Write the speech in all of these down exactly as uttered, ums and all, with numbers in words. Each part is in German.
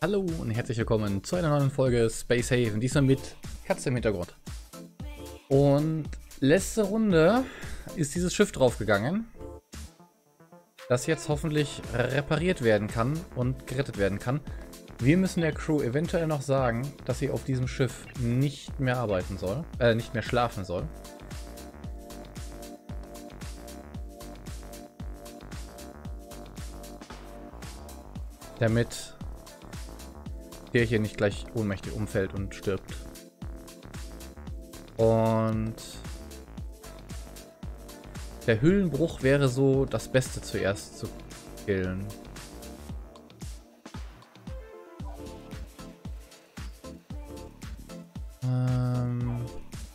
Hallo und herzlich willkommen zu einer neuen Folge Space Haven, diesmal mit Katze im Hintergrund. Und letzte Runde ist dieses Schiff draufgegangen, das jetzt hoffentlich repariert werden kann und gerettet werden kann. Wir müssen der Crew eventuell noch sagen, dass sie auf diesem Schiff nicht mehr arbeiten soll, äh, nicht mehr schlafen soll. Damit der hier nicht gleich ohnmächtig umfällt und stirbt. Und der Hüllenbruch wäre so das Beste zuerst zu killen. Ähm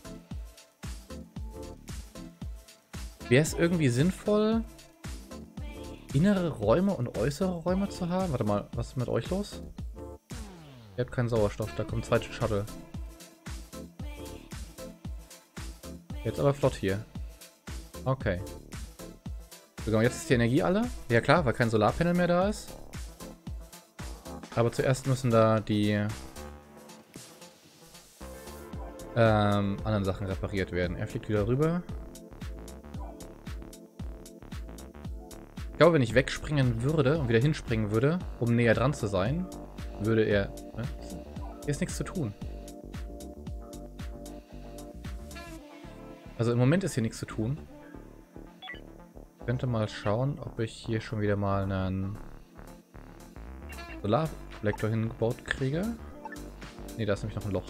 Wäre es irgendwie sinnvoll, innere Räume und äußere Räume zu haben? Warte mal, was ist mit euch los? Ihr habt keinen Sauerstoff, da kommt ein zweites Shuttle. Jetzt aber flott hier. Okay. So, jetzt ist die Energie alle. Ja klar, weil kein Solarpanel mehr da ist. Aber zuerst müssen da die ähm, anderen Sachen repariert werden. Er fliegt wieder rüber. Ich glaube, wenn ich wegspringen würde und wieder hinspringen würde, um näher dran zu sein, würde er... Ne? Hier ist nichts zu tun. Also im Moment ist hier nichts zu tun. Ich könnte mal schauen, ob ich hier schon wieder mal einen Solarreflektor hingebaut kriege. Ne, da ist nämlich noch ein Loch.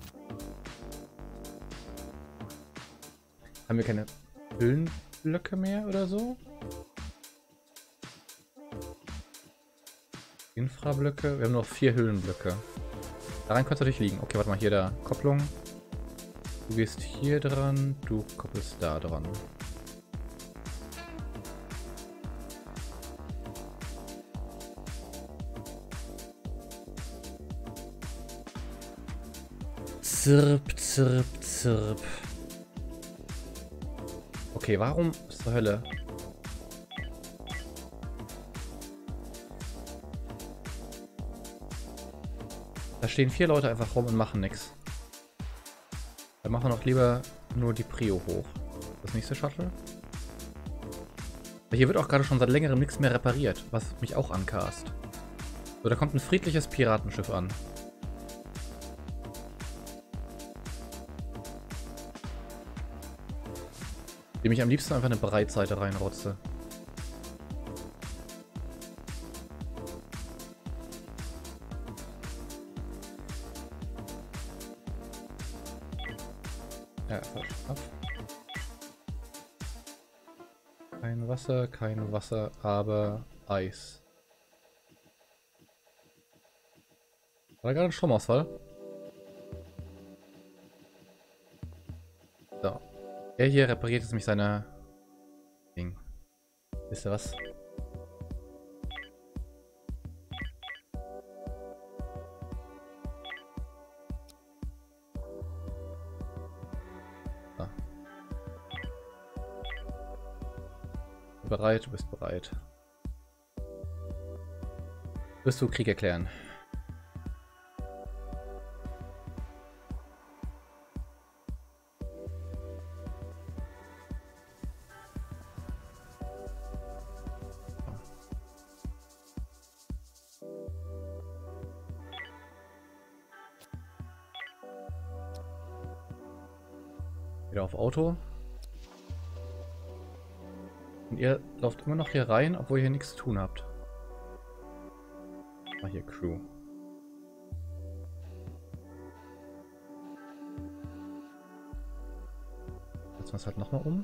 Haben wir keine Hüllenblöcke mehr oder so? Infrablöcke. Wir haben noch vier Hüllenblöcke. Daran könnte es natürlich liegen. Okay, warte mal, hier da. Kopplung. Du gehst hier dran, du koppelst da dran. Zirp, zirp, zirp. Okay, warum zur Hölle? Da stehen vier Leute einfach rum und machen nichts. Dann machen wir noch lieber nur die Prio hoch. Das nächste Shuttle. Hier wird auch gerade schon seit längerem nichts mehr repariert, was mich auch ankast. So, da kommt ein friedliches Piratenschiff an. Dem ich am liebsten einfach eine Breitseite reinrotze. Ja, ab. Kein Wasser, kein Wasser, aber Eis. War da gerade ein Stromausfall? So. Er hier repariert jetzt nämlich seine Ding. Wisst ihr was? Bereit, du bist bereit. Wirst du Krieg erklären? Wieder auf Auto. Und ihr lauft immer noch hier rein, obwohl ihr hier nichts zu tun habt. Ah, hier Crew. Setzen wir es halt nochmal um.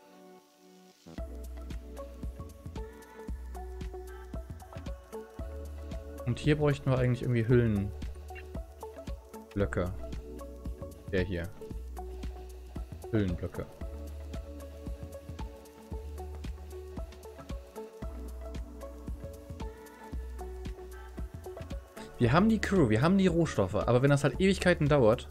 Und hier bräuchten wir eigentlich irgendwie Hüllenblöcke. Der hier. Hüllenblöcke. Wir haben die Crew, wir haben die Rohstoffe, aber wenn das halt Ewigkeiten dauert,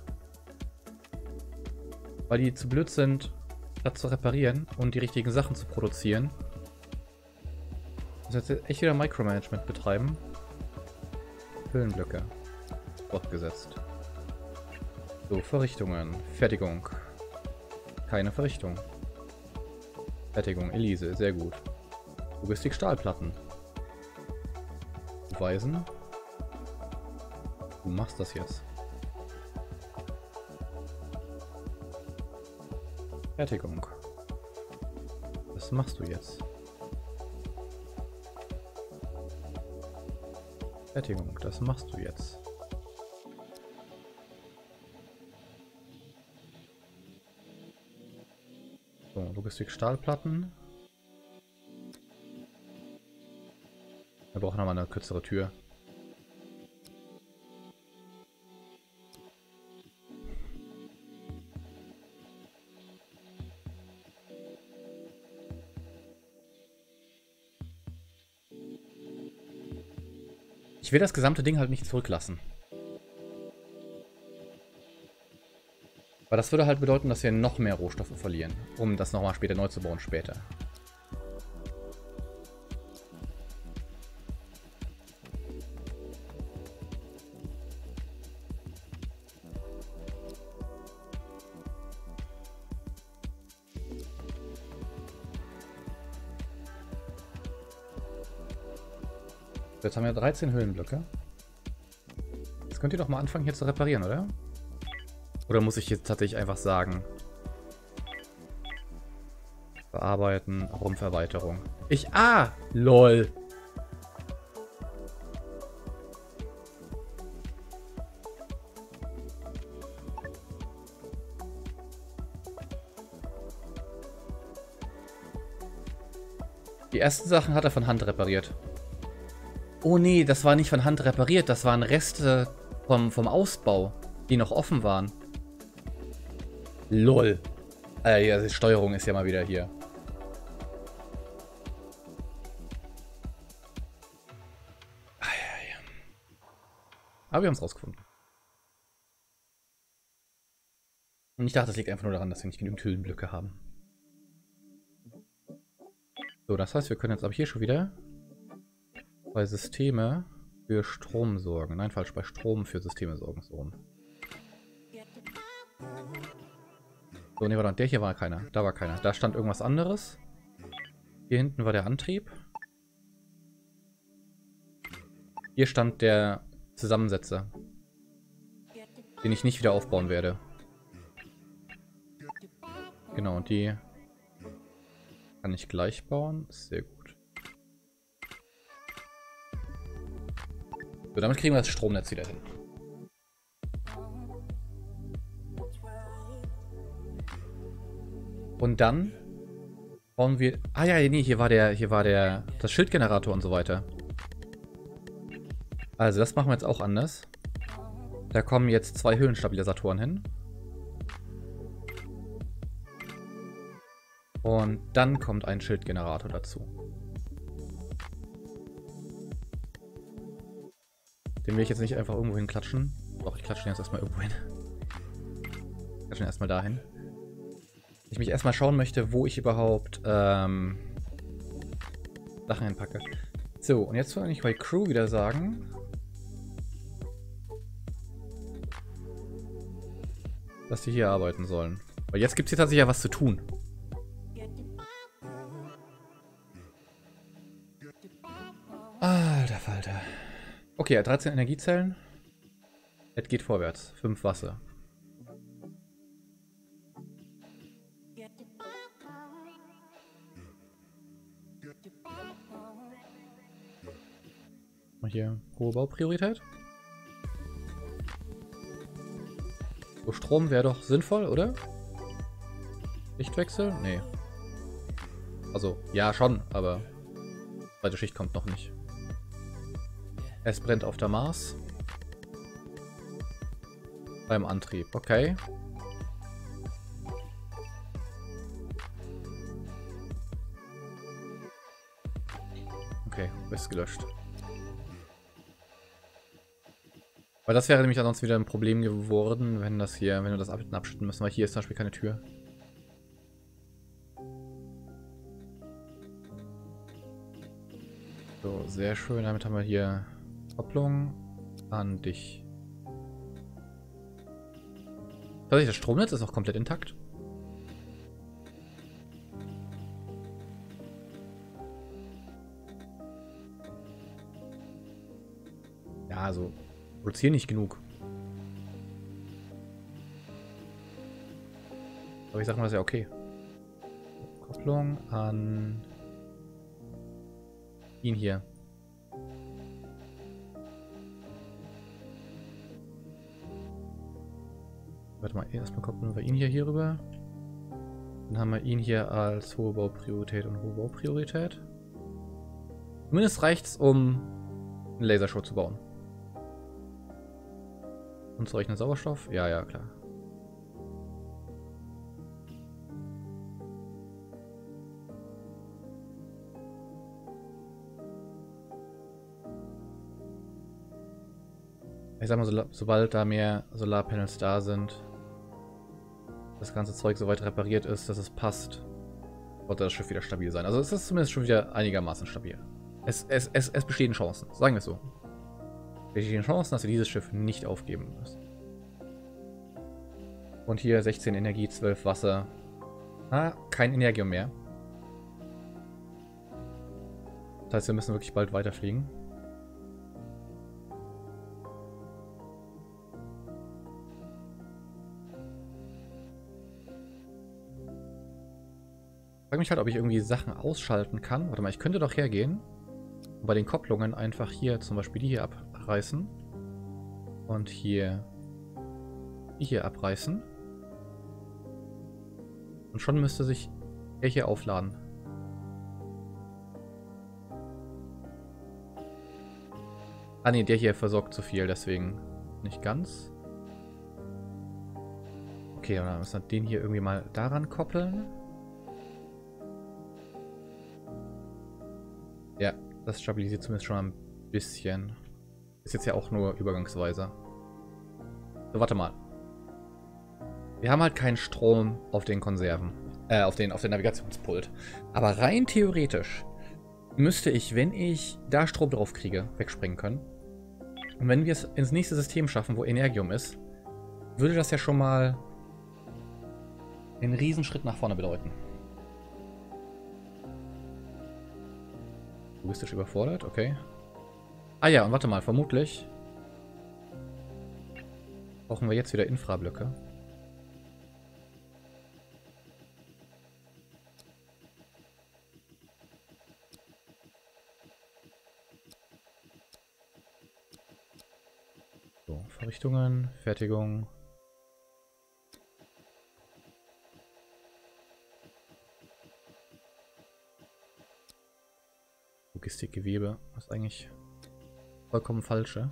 weil die zu blöd sind, das zu reparieren und die richtigen Sachen zu produzieren, muss jetzt echt wieder Micromanagement betreiben. Höhlenblöcke. Fortgesetzt. So, Verrichtungen. Fertigung. Keine Verrichtung. Fertigung. Elise. Sehr gut. Logistik Stahlplatten. Weisen. Du machst das jetzt. Fertigung. Was machst du jetzt? Fertigung, das machst du jetzt. So, Logistik Stahlplatten. Wir brauchen nochmal eine kürzere Tür. Ich will das gesamte Ding halt nicht zurücklassen. Weil das würde halt bedeuten, dass wir noch mehr Rohstoffe verlieren, um das nochmal später neu zu bauen später. Jetzt haben wir dreizehn Höhlenblöcke. Jetzt könnt ihr doch mal anfangen hier zu reparieren, oder? Oder muss ich jetzt tatsächlich einfach sagen? Bearbeiten, Rumpferweiterung. Ich... Ah! LOL! Die ersten Sachen hat er von Hand repariert. Oh nee, das war nicht von Hand repariert, das waren Reste vom, vom Ausbau, die noch offen waren. LOL. Äh, ja, die Steuerung ist ja mal wieder hier. Aber wir haben es rausgefunden. Und ich dachte, das liegt einfach nur daran, dass wir nicht genügend Höhlenblöcke haben. So, das heißt, wir können jetzt aber hier schon wieder bei Systeme für Strom sorgen. Nein, falsch, bei Strom für Systeme sorgen. So rum. So, ne, warte, der hier war keiner. Da war keiner. Da stand irgendwas anderes. Hier hinten war der Antrieb. Hier stand der Zusammensetzer, den ich nicht wieder aufbauen werde. Genau, und die kann ich gleich bauen. Sehr gut. So, damit kriegen wir das Stromnetz wieder hin. Und dann bauen wir... Ah ja, nee, hier war der, hier war der, das Schildgenerator und so weiter. Also das machen wir jetzt auch anders. Da kommen jetzt zwei Höhenstabilisatoren hin. Und dann kommt ein Schildgenerator dazu. Den will ich jetzt nicht einfach irgendwo hin klatschen. Doch, ich klatsche den jetzt erstmal irgendwo hin. Ich klatsche den erstmal dahin. Ich mich erstmal schauen möchte, wo ich überhaupt ähm, Sachen hinpacke. So, und jetzt soll ich bei Crew wieder sagen, dass die hier arbeiten sollen. Weil jetzt gibt es hier tatsächlich ja was zu tun. Alter Falter. Okay, ja, dreizehn Energiezellen. Es geht vorwärts. fünf Wasser. Mal hier hohe Baupriorität. So, Strom wäre doch sinnvoll, oder? Lichtwechsel? Nee. Also, ja schon, aber zweite Schicht kommt noch nicht. Es brennt auf der Mars. Beim Antrieb, okay. Okay, ist gelöscht. Weil das wäre nämlich ansonsten wieder ein Problem geworden, wenn das hier, wenn wir das abschütten müssen, weil hier ist zum Beispiel keine Tür. So, sehr schön. Damit haben wir hier Kopplung. an dich. Tatsächlich, das Stromnetz ist auch komplett intakt. Ja, also produzieren nicht genug. Aber ich sag mal, das ist ja okay. Kopplung an ihn hier. Warte mal, erstmal koppeln wir ihn hier, hier rüber. Dann haben wir ihn hier als hohe Baupriorität und hohe Baupriorität. Zumindest reicht es, um einen Lasershow zu bauen. Unzureichender Sauerstoff? Ja, ja, klar. Ich sag mal, so, sobald da mehr Solarpanels da sind, das ganze Zeug soweit repariert ist, dass es passt, wird das Schiff wieder stabil sein. Also es ist zumindest schon wieder einigermaßen stabil. Es, es, es, es bestehen Chancen, sagen wir es so. Es bestehen Chancen, dass wir dieses Schiff nicht aufgeben müssen. Und hier sechzehn Energie, zwölf Wasser. Ah, kein Energium mehr. Das heißt, wir müssen wirklich bald weiterfliegen. Ich frage mich halt, ob ich irgendwie Sachen ausschalten kann. Warte mal, ich könnte doch hergehen und bei den Kopplungen einfach hier zum Beispiel die hier abreißen und hier die hier abreißen. Und schon müsste sich der hier aufladen. Ah ne, der hier versorgt zu viel, deswegen nicht ganz. Okay, dann müssen wir den hier irgendwie mal daran koppeln. Ja, das stabilisiert zumindest schon ein bisschen. Ist jetzt ja auch nur übergangsweise. So, warte mal. Wir haben halt keinen Strom auf den Konserven. Äh, auf den, auf den Navigationspult. Aber rein theoretisch müsste ich, wenn ich da Strom drauf kriege, wegspringen können. Und wenn wir es ins nächste System schaffen, wo Energium ist, würde das ja schon mal einen Riesenschritt nach vorne bedeuten. Logistisch überfordert, okay. Ah ja, und warte mal, vermutlich brauchen wir jetzt wieder Infrablöcke. So, Verrichtungen, Fertigung. Logistikgewebe, was ist eigentlich vollkommen falsche.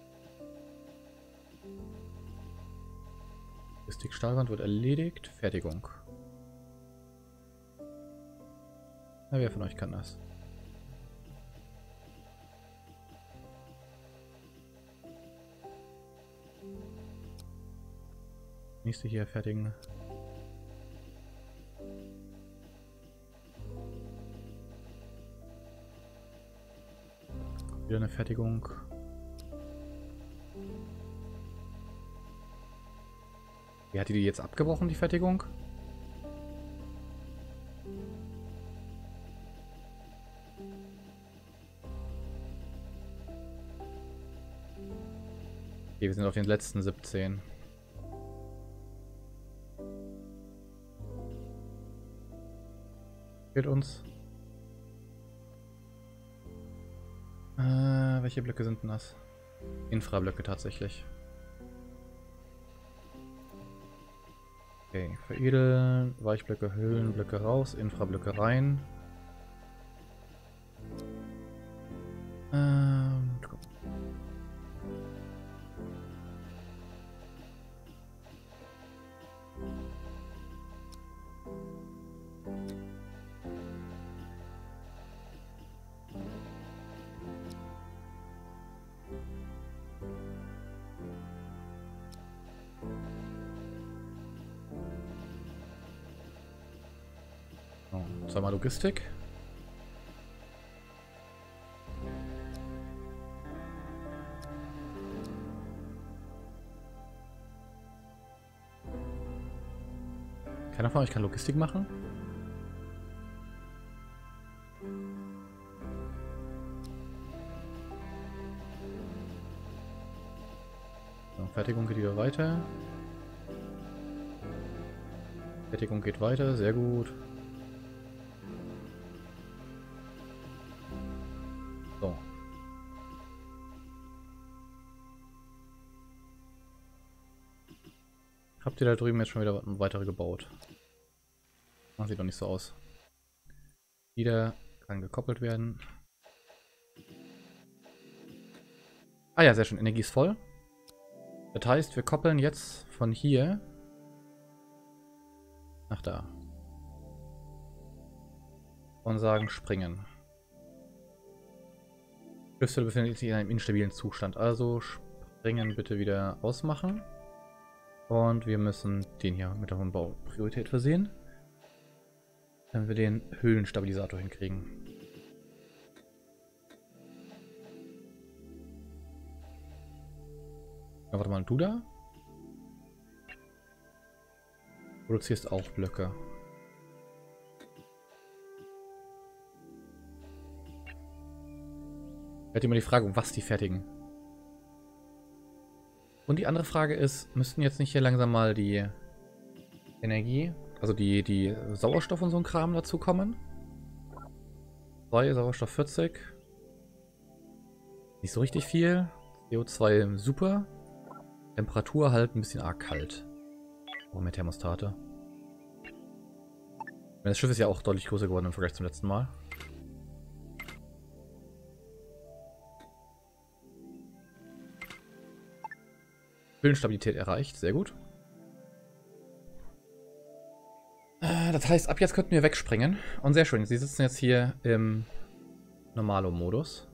Logistikstahlwand wird erledigt. Fertigung. Na, wer von euch kann das? Nächste hier fertigen. Wieder eine Fertigung. Wie hat die die jetzt abgebrochen, die Fertigung? Okay, wir sind auf den letzten siebzehn. Fehlt uns. Äh, welche Blöcke sind denn das? Infrablöcke tatsächlich. Okay, veredeln, Weichblöcke, Höhlenblöcke raus, Infrablöcke rein. Ähm, komm. Zweimal Logistik. Keiner von euch kann Logistik machen? So, Fertigung geht wieder weiter. Fertigung geht weiter, sehr gut. So. Habt ihr da drüben jetzt schon wieder weitere gebaut? Das sieht doch nicht so aus. Wieder kann gekoppelt werden. Ah ja, sehr schön. Energie ist voll. Das heißt, wir koppeln jetzt von hier nach da. Und sagen springen. Schlüssel befindet sich in einem instabilen Zustand. Also springen bitte wieder ausmachen. Und wir müssen den hier mit der hohen Baupriorität versehen. Damit wir den Höhlenstabilisator hinkriegen. Ja, warte mal, du da? Produzierst auch Blöcke. Stellt immer die Frage, was die fertigen. Und die andere Frage ist, müssten jetzt nicht hier langsam mal die Energie, also die, die Sauerstoff und so ein Kram dazu kommen? zwei, Sauerstoff vierzig. Nicht so richtig viel. C O zwei super. Temperatur halt ein bisschen arg kalt. Oh, mehr Thermostate. Das Schiff ist ja auch deutlich größer geworden im Vergleich zum letzten Mal. Höhlenstabilität erreicht, sehr gut. Das heißt, ab jetzt könnten wir wegspringen. Und sehr schön, sie sitzen jetzt hier im Normalo-Modus.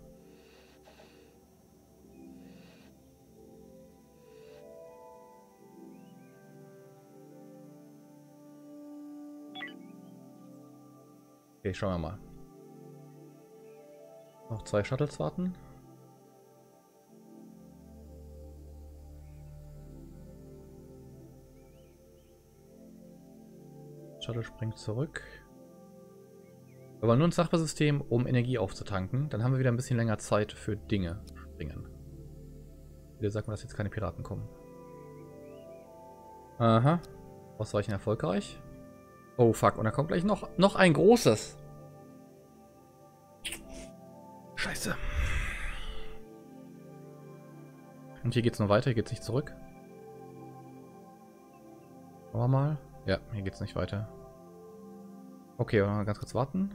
Okay, schauen wir mal. Noch zwei Shuttles warten. Shuttle springt zurück. Wir wollen nur ins Nachbarsystem, um Energie aufzutanken. Dann haben wir wieder ein bisschen länger Zeit für Dinge springen. Wieder sagt man, dass jetzt keine Piraten kommen. Aha. Ausweichen erfolgreich. Oh fuck, und da kommt gleich noch, noch ein großes. Scheiße. Und hier geht's nur weiter, hier geht's nicht zurück. Schauen wir mal. Ja, hier geht's nicht weiter. Okay, mal ganz kurz warten.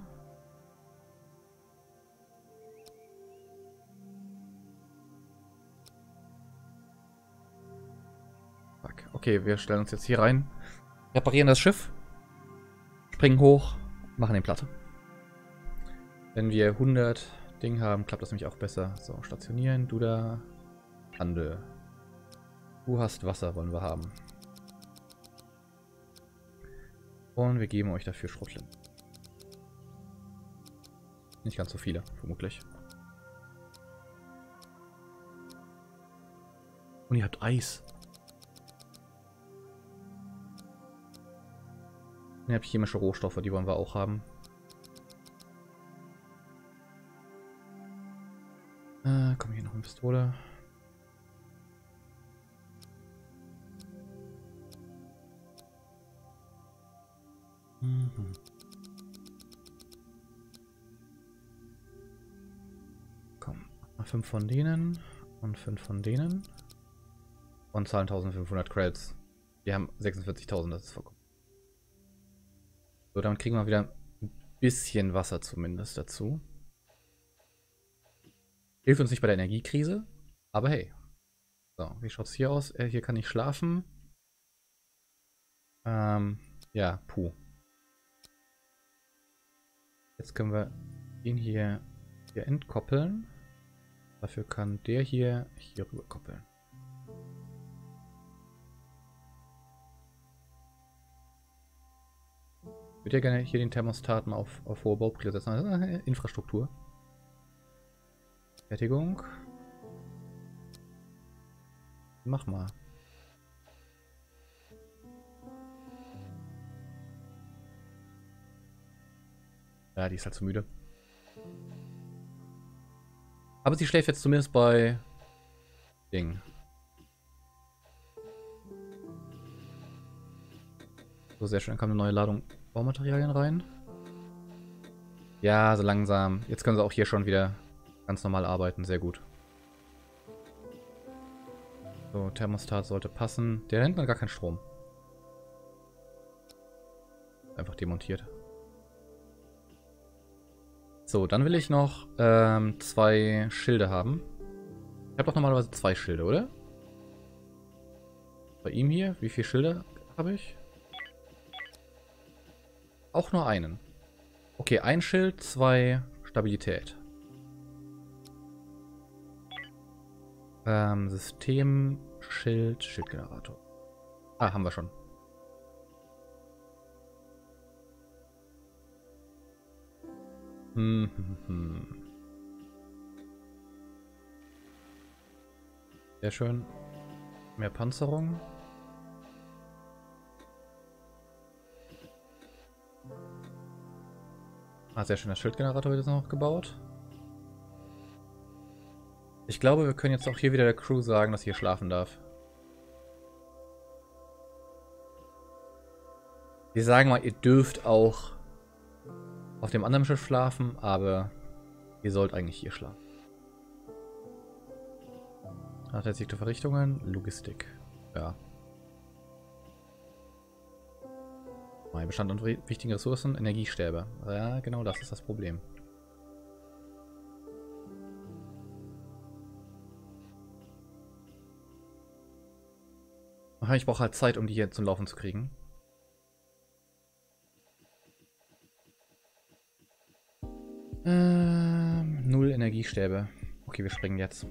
Fuck. Okay, wir stellen uns jetzt hier rein. Reparieren das Schiff. Springen hoch. Machen den platt. Wenn wir hundert Ding haben, klappt das nämlich auch besser. So, stationieren. Du da. Handel. Du hast Wasser, wollen wir haben. Und wir geben euch dafür Schrotflinten. Nicht ganz so viele, vermutlich. Und ihr habt Eis. Und ihr habt chemische Rohstoffe, die wollen wir auch haben. Äh, komm, hier noch eine Pistole. Mhm. Komm, mal fünf von denen und fünf von denen. Und zahlen eintausendfünfhundert Credits. Wir haben sechsundvierzigtausend, das ist vollkommen. So, dann kriegen wir wieder ein bisschen Wasser zumindest dazu. Hilft uns nicht bei der Energiekrise, aber hey. So, wie schaut es hier aus? Äh, hier kann ich schlafen. Ähm, ja, puh. Jetzt können wir ihn hier, hier entkoppeln. Dafür kann der hier hier rüber koppeln. Ich würde ja gerne hier den Thermostaten auf, auf hohe Bauprile setzen. Also, äh, Infrastruktur. Fertigung. Mach mal. Ja, die ist halt zu müde. Aber sie schläft jetzt zumindest bei Ding. So, sehr schön. Dann kam eine neue Ladung Baumaterialien rein. Ja, so langsam. Jetzt können sie auch hier schon wieder ganz normal arbeiten. Sehr gut. So, Thermostat sollte passen. Der hinten hat gar keinen Strom. Einfach demontiert. So, dann will ich noch ähm, zwei Schilde haben. Ich habe doch normalerweise zwei Schilde, oder? Bei ihm hier, wie viele Schilde habe ich? Auch nur einen. Okay, ein Schild, zwei Stabilität. Ähm, System, Schild, Schildgenerator. Ah, haben wir schon. Hm, hm, hm. Sehr schön. Mehr Panzerung. Ah, sehr schön. Der Schildgenerator wird jetzt noch gebaut. Ich glaube, wir können jetzt auch hier wieder der Crew sagen, dass sie hier schlafen darf. Wir sagen mal, ihr dürft auch auf dem anderen Schiff schlafen, aber ihr sollt eigentlich hier schlafen. Nachhaltige Verrichtungen, Logistik. Ja. Mein Bestand an wichtigen Ressourcen, Energiestäbe. Ja, genau das ist das Problem. Ich brauche halt Zeit, um die hier zum Laufen zu kriegen. Ähm, null Energiestäbe. Okay, wir springen jetzt.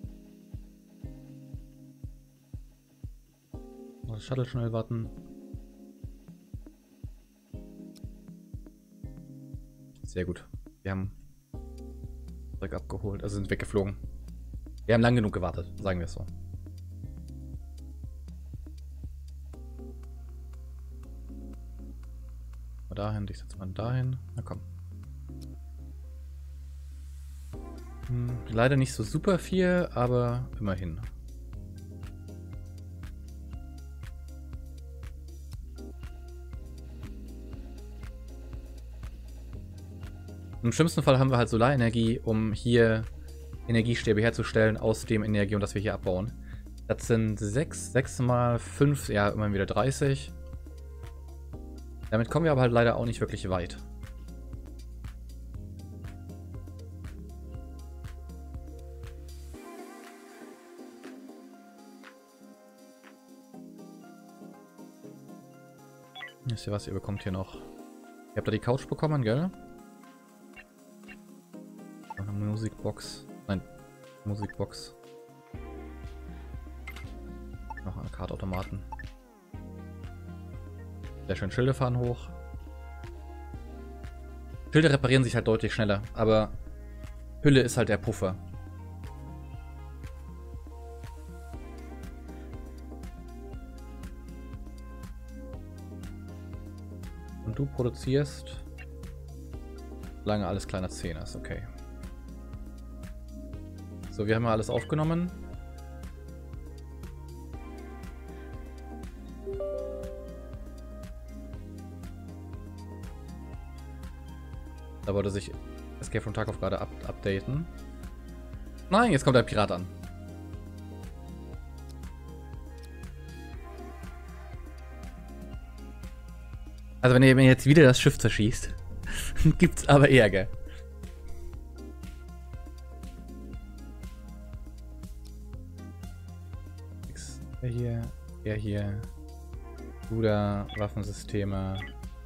Das Shuttle schnell warten. Sehr gut. Wir haben Zeug abgeholt, also sind weggeflogen. Wir haben lang genug gewartet, sagen wir es so. Mal dahin, ich setze mal dahin. Na komm. Hm, leider nicht so super viel, aber immerhin. Im schlimmsten Fall haben wir halt Solarenergie, um hier Energiestäbe herzustellen aus dem Energie und das wir hier abbauen. Das sind sechs, sechs mal fünf, ja, immerhin wieder dreißig. Damit kommen wir aber halt leider auch nicht wirklich weit. Wisst ihr was, ihr bekommt hier noch... Ihr habt da die Couch bekommen, gell? Noch eine Musikbox. Nein, Musikbox. Noch eine Kartautomaten. Sehr schön, Schilde fahren hoch. Schilde reparieren sich halt deutlich schneller, aber Hülle ist halt der Puffer. Und du produzierst, solange alles kleiner zehn ist, okay. So, wir haben ja alles aufgenommen. Da wollte sich Escape from Tarkov gerade up updaten. Nein, jetzt kommt der Pirat an. Also wenn ihr mir jetzt wieder das Schiff zerschießt, gibt's aber Ärger. Er hier, er hier. Ruder, Waffensysteme.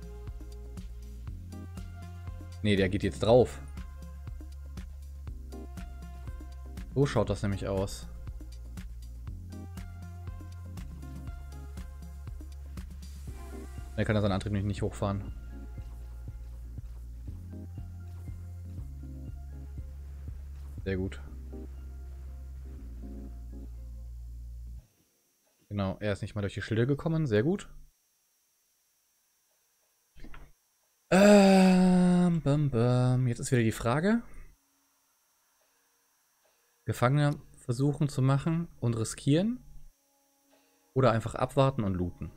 Nee, der geht jetzt drauf. So schaut das nämlich aus. Er kann er seinen Antrieb nicht hochfahren. Sehr gut. Genau, er ist nicht mal durch die Schilde gekommen. Sehr gut. Ähm, bam, bam. Jetzt ist wieder die Frage. Gefangene versuchen zu machen und riskieren. Oder einfach abwarten und looten.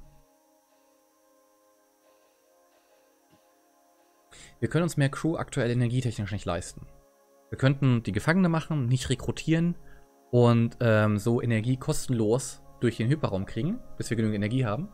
Wir können uns mehr Crew aktuell energietechnisch nicht leisten. Wir könnten die Gefangene machen, nicht rekrutieren und ähm, so Energie kostenlos durch den Hyperraum kriegen, bis wir genügend Energie haben.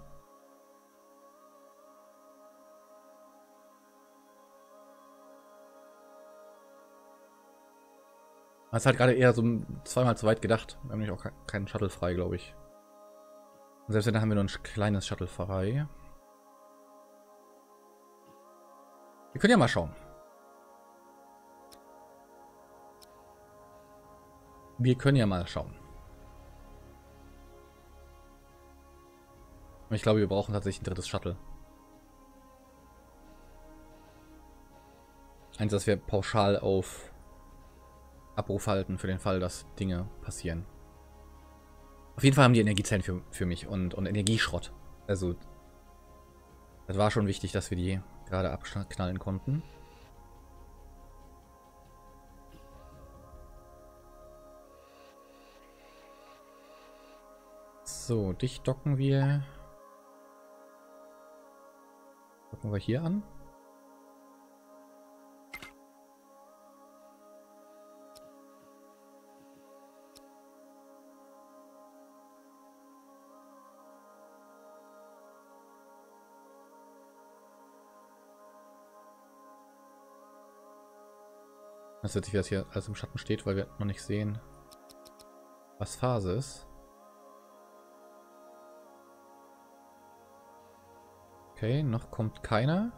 Das ist halt gerade eher so zweimal zu weit gedacht. Wir haben nämlich auch keinen Shuttle frei, glaube ich. Und selbst wenn, haben wir nur ein kleines Shuttle frei. Wir können ja mal schauen. Wir können ja mal schauen. Und ich glaube, wir brauchen tatsächlich ein drittes Shuttle. Eins, das wir pauschal auf Abruf halten, für den Fall, dass Dinge passieren. Auf jeden Fall haben die Energiezellen für, für mich und, und Energieschrott. Also, das war schon wichtig, dass wir die gerade abknallen konnten. So, dich docken wir. Docken wir hier an. Das ist witzig, wie das hier alles im Schatten steht, weil wir noch nicht sehen, was Phase ist. Okay, noch kommt keiner.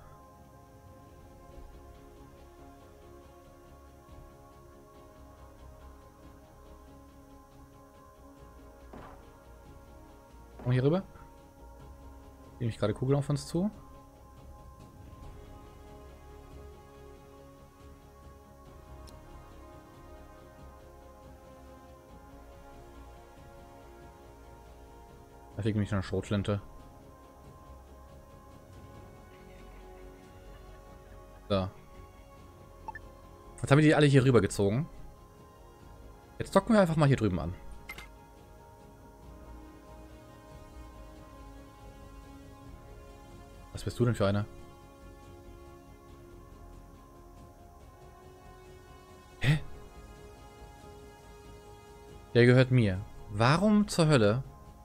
Komm hier rüber. Nehme ich gerade Kugeln auf uns zu. Da fliegt nämlich noch eine Schrotflinte. So. Jetzt haben wir die alle hier rüber gezogen. Jetzt docken wir einfach mal hier drüben an. Was bist du denn für einer? Hä? Der gehört mir. Warum zur Hölle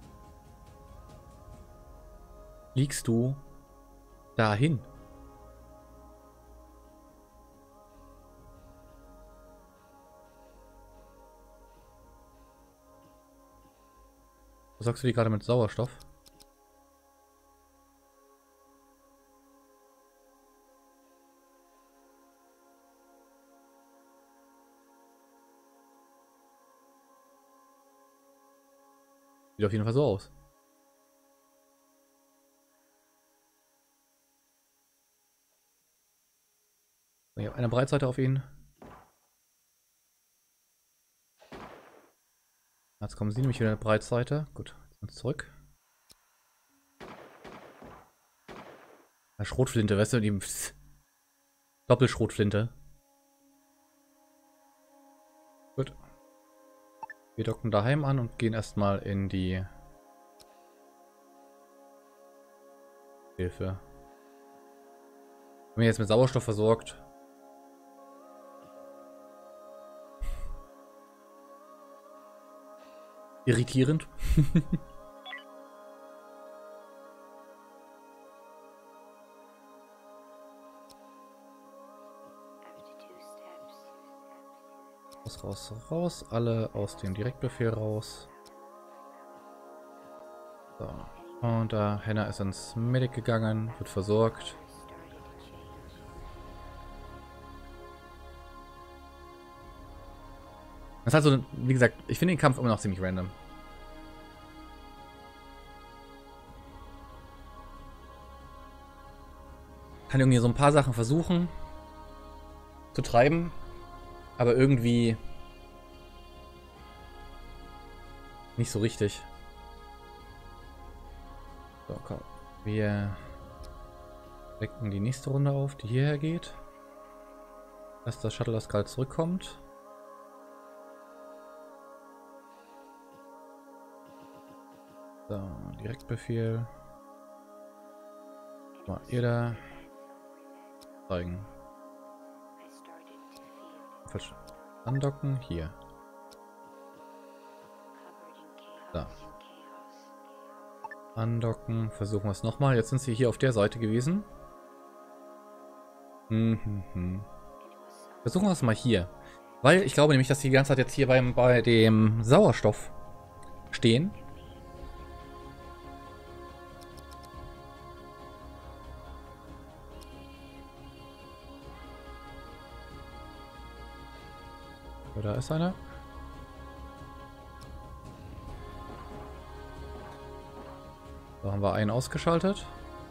fliegst du dahin? Sagst du die gerade mit Sauerstoff? Sieht auf jeden Fall so aus. Ich habe eine Breitseite auf ihn. Jetzt kommen sie nämlich wieder in der Breitseite. Gut, jetzt sind zurück. Ja, Schrotflinte, weißt du, die Doppelschrotflinte. Gut. Wir docken daheim an und gehen erstmal in die Hilfe. Wenn wir jetzt mit Sauerstoff versorgt. Irritierend. Raus, raus, raus. Alle aus dem Direktbefehl raus. So. Und da, Henna ist ins Medic gegangen, wird versorgt. Das ist halt so, wie gesagt, ich finde den Kampf immer noch ziemlich random. Kann irgendwie so ein paar Sachen versuchen zu treiben, aber irgendwie nicht so richtig. So, komm. Wir decken die nächste Runde auf, die hierher geht. Dass das Shuttle, das gerade zurückkommt. So, Direktbefehl. Mal ihr da. Zeigen. Falsch. Andocken. Hier. Da. Andocken. Versuchen wir es nochmal. Jetzt sind sie hier auf der Seite gewesen. Hm, hm, hm. Versuchen wir es mal hier. Weil ich glaube nämlich, dass die die ganze Zeit jetzt hier beim, bei dem Sauerstoff stehen. So, da ist einer. Da haben wir einen ausgeschaltet.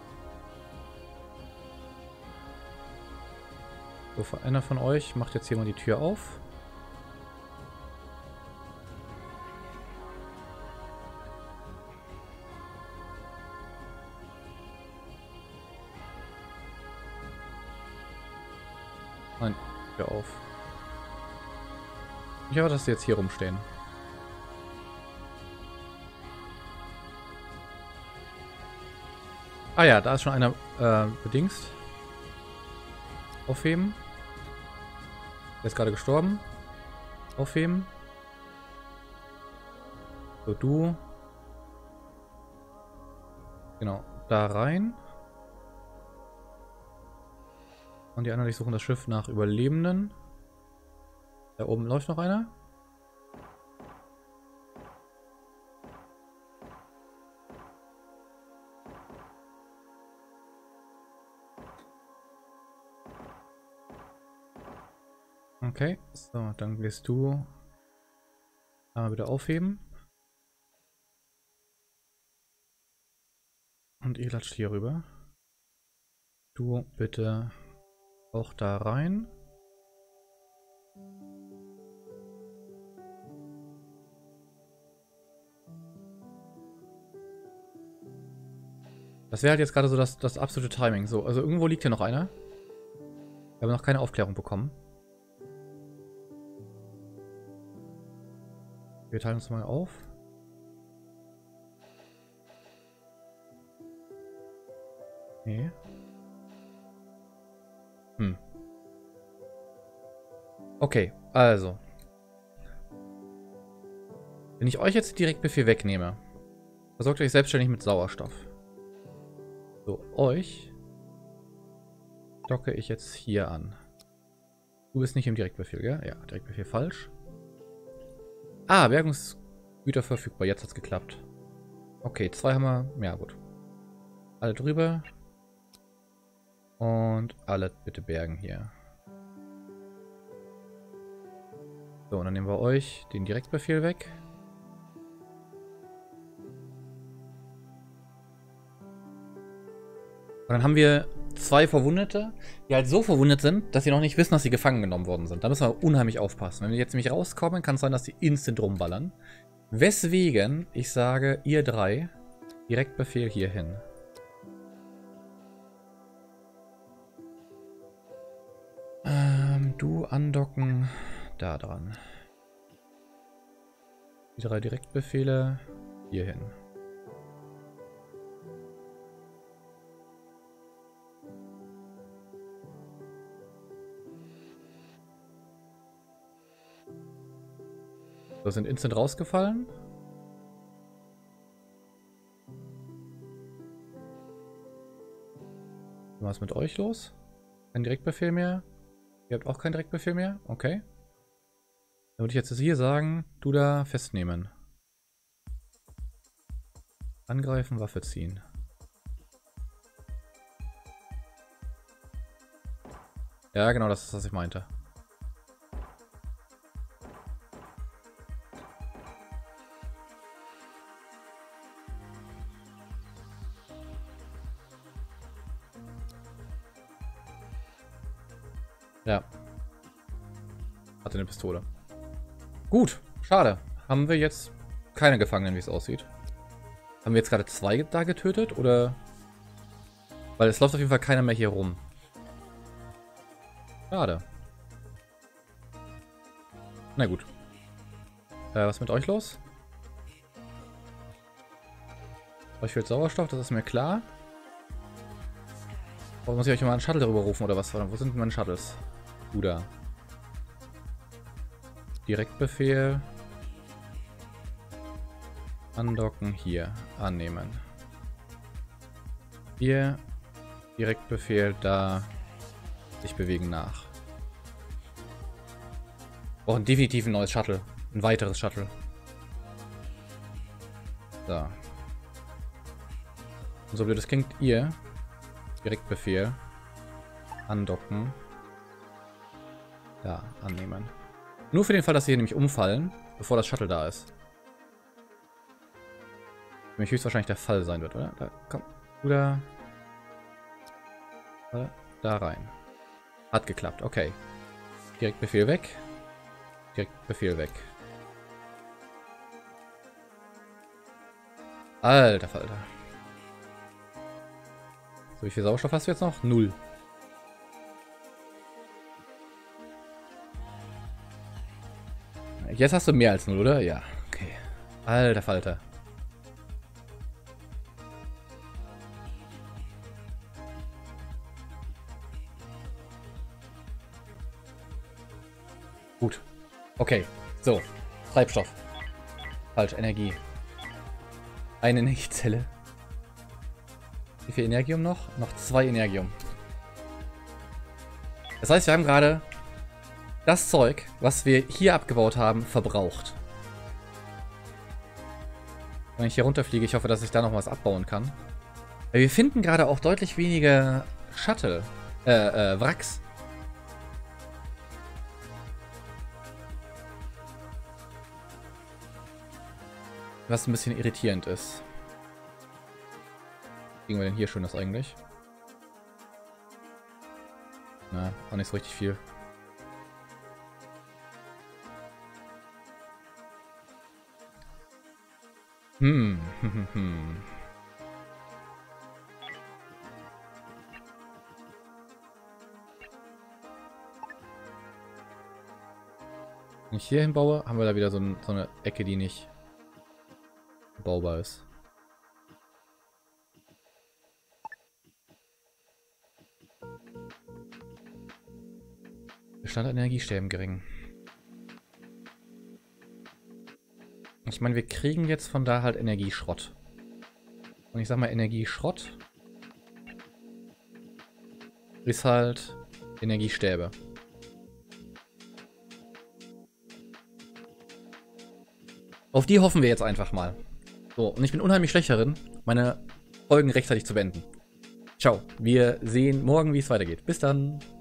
So, einer von euch macht jetzt hier mal die Tür auf. Nein, Tür auf. Ich hoffe, dass sie jetzt hier rumstehen. Ah ja, da ist schon einer äh, bedingst. Aufheben. Der ist gerade gestorben. Aufheben. So, du. Genau, da rein. Und die anderen, die suchen das Schiff nach Überlebenden. Da oben läuft noch einer. Okay, so, dann gehst du einmal wieder aufheben. Und ihr latscht hier rüber. Du bitte auch da rein. Das wäre halt jetzt gerade so das, das absolute Timing. So, also irgendwo liegt hier noch einer. Wir haben noch keine Aufklärung bekommen. Wir teilen uns mal auf. Nee. Hm. Okay, also. Wenn ich euch jetzt Direktbefehl wegnehme, versorgt euch selbstständig mit Sauerstoff. So, euch docke ich jetzt hier an. Du bist nicht im Direktbefehl, gell? Ja, Direktbefehl falsch. Ah, Bergungsgüter verfügbar. Jetzt hat's geklappt. Okay, zwei haben wir. Ja, gut. Alle drüber. Und alle bitte bergen hier. So, und dann nehmen wir euch den Direktbefehl weg. Und dann haben wir zwei Verwundete, die halt so verwundet sind, dass sie noch nicht wissen, dass sie gefangen genommen worden sind. Da müssen wir unheimlich aufpassen. Wenn wir jetzt nämlich rauskommen, kann es sein, dass die instant rumballern. Weswegen ich sage, ihr drei, Direktbefehl hierhin. Ähm, du andocken da dran. Die drei Direktbefehle hierhin. So, sind instant rausgefallen. Was ist mit euch los? Kein Direktbefehl mehr? Ihr habt auch keinen Direktbefehl mehr? Okay. Dann würde ich jetzt hier sagen, du da festnehmen. Angreifen, Waffe ziehen. Ja, genau, das ist, was ich meinte. Ja. Hatte eine Pistole. Gut, schade. Haben wir jetzt keine Gefangenen, wie es aussieht. Haben wir jetzt gerade zwei da getötet, oder? Weil es läuft auf jeden Fall keiner mehr hier rum. Schade. Na gut. Äh, was ist mit euch los? Euch fehlt Sauerstoff, das ist mir klar. Oder muss ich euch mal einen Shuttle rüberrufen oder was? Wo sind meine Shuttles? Du da. Direktbefehl. Andocken hier. Annehmen. Hier. Direktbefehl da. Sich bewegen nach. Brauchen definitiv ein neues Shuttle. Ein weiteres Shuttle. So. Und so blöd es klingt, ihr. Direktbefehl. Andocken. Da, annehmen. Nur für den Fall, dass sie hier nämlich umfallen, bevor das Shuttle da ist. Nämlich höchstwahrscheinlich der Fall sein wird, oder? Da, komm. Oder. Da rein. Hat geklappt, okay. Direktbefehl weg. Direktbefehl weg. Alter Falter. So, wie viel Sauerstoff hast du jetzt noch? Null. Jetzt hast du mehr als null, oder? Ja, okay. Alter Falter. Gut. Okay. So. Treibstoff. Falsch. Energie. Eine Energiezelle. Wie viel Energium noch? Noch zwei Energium. Das heißt, wir haben gerade das Zeug, was wir hier abgebaut haben, verbraucht. Wenn ich hier runterfliege, ich hoffe, dass ich da noch was abbauen kann. Weil wir finden gerade auch deutlich weniger Shuttle. Äh, äh, Wracks. Was ein bisschen irritierend ist. Was kriegen wir denn hier Schönes eigentlich? Na, auch nicht so richtig viel. Hm, hm, hm. Wenn ich hier hinbaue, haben wir da wieder so, ein, so eine Ecke, die nicht baubar ist. Bestand an Energiesterben gering. Ich meine, wir kriegen jetzt von da halt Energieschrott. Und ich sag mal, Energieschrott ist halt Energiestäbe. Auf die hoffen wir jetzt einfach mal. So, und ich bin unheimlich schlecht darin, meine Folgen rechtzeitig zu beenden. Ciao, wir sehen morgen, wie es weitergeht. Bis dann.